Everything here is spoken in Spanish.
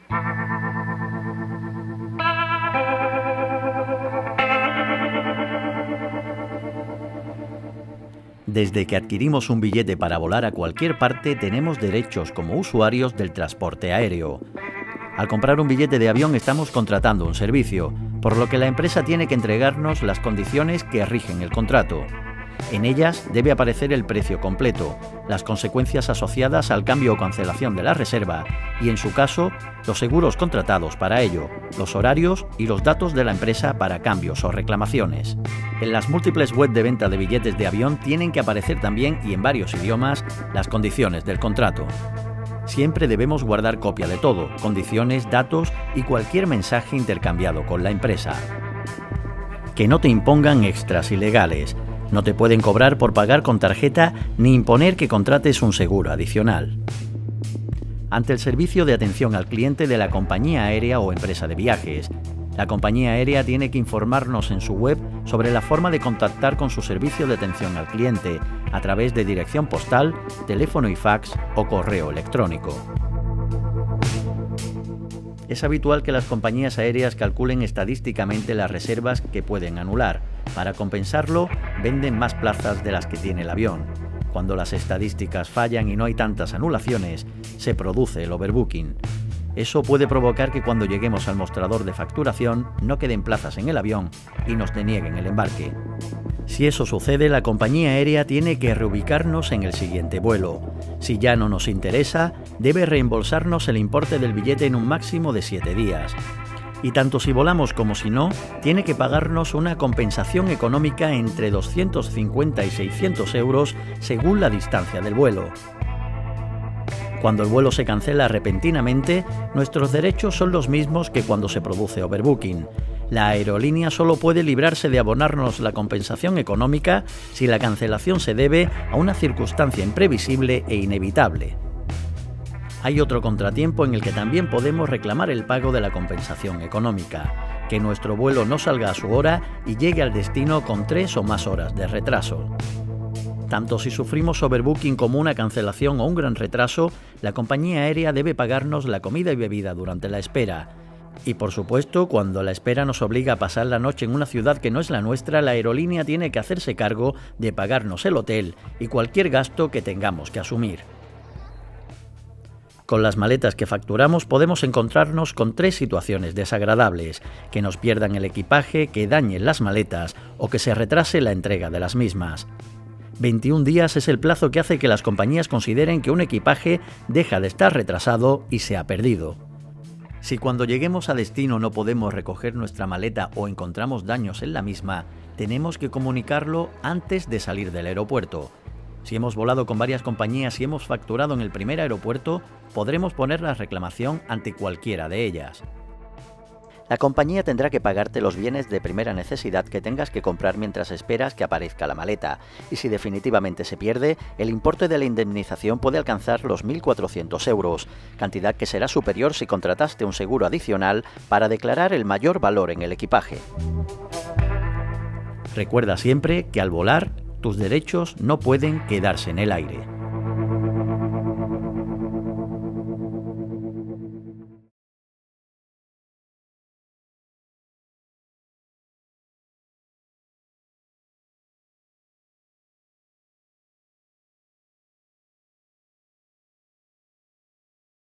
Desde que adquirimos un billete para volar a cualquier parte, tenemos derechos como usuarios del transporte aéreo. Al comprar un billete de avión estamos contratando un servicio, por lo que la empresa tiene que entregarnos las condiciones que rigen el contrato. En ellas debe aparecer el precio completo, las consecuencias asociadas al cambio o cancelación de la reserva y, en su caso, los seguros contratados para ello, los horarios y los datos de la empresa para cambios o reclamaciones. En las múltiples webs de venta de billetes de avión tienen que aparecer también, y en varios idiomas, las condiciones del contrato. Siempre debemos guardar copia de todo, condiciones, datos y cualquier mensaje intercambiado con la empresa. Que no te impongan extras ilegales. No te pueden cobrar por pagar con tarjeta ni imponer que contrates un seguro adicional. Ante el servicio de atención al cliente de la compañía aérea o empresa de viajes, la compañía aérea tiene que informarnos en su web sobre la forma de contactar con su servicio de atención al cliente a través de dirección postal, teléfono y fax o correo electrónico. Es habitual que las compañías aéreas calculen estadísticamente las reservas que pueden anular. Para compensarlo, venden más plazas de las que tiene el avión. Cuando las estadísticas fallan y no hay tantas anulaciones, se produce el overbooking. Eso puede provocar que cuando lleguemos al mostrador de facturación no queden plazas en el avión y nos denieguen el embarque. Si eso sucede, la compañía aérea tiene que reubicarnos en el siguiente vuelo. Si ya no nos interesa, debe reembolsarnos el importe del billete en un máximo de 7 días. Y tanto si volamos como si no, tiene que pagarnos una compensación económica entre 250 y 600 euros según la distancia del vuelo. Cuando el vuelo se cancela repentinamente, nuestros derechos son los mismos que cuando se produce overbooking. La aerolínea solo puede librarse de abonarnos la compensación económica si la cancelación se debe a una circunstancia imprevisible e inevitable. Hay otro contratiempo en el que también podemos reclamar el pago de la compensación económica: que nuestro vuelo no salga a su hora y llegue al destino con 3 o más horas de retraso. Tanto si sufrimos overbooking como una cancelación o un gran retraso, la compañía aérea debe pagarnos la comida y bebida durante la espera. Y por supuesto, cuando la espera nos obliga a pasar la noche en una ciudad que no es la nuestra, la aerolínea tiene que hacerse cargo de pagarnos el hotel y cualquier gasto que tengamos que asumir. Con las maletas que facturamos podemos encontrarnos con 3 situaciones desagradables: que nos pierdan el equipaje, que dañen las maletas o que se retrase la entrega de las mismas. 21 días es el plazo que hace que las compañías consideren que un equipaje deja de estar retrasado y se ha perdido. Si cuando lleguemos a destino no podemos recoger nuestra maleta o encontramos daños en la misma, tenemos que comunicarlo antes de salir del aeropuerto. Si hemos volado con varias compañías y hemos facturado en el primer aeropuerto, podremos poner la reclamación ante cualquiera de ellas. La compañía tendrá que pagarte los bienes de primera necesidad que tengas que comprar mientras esperas que aparezca la maleta, y si definitivamente se pierde, el importe de la indemnización puede alcanzar los 1.400 euros, cantidad que será superior si contrataste un seguro adicional para declarar el mayor valor en el equipaje. Recuerda siempre que al volar, tus derechos no pueden quedarse en el aire.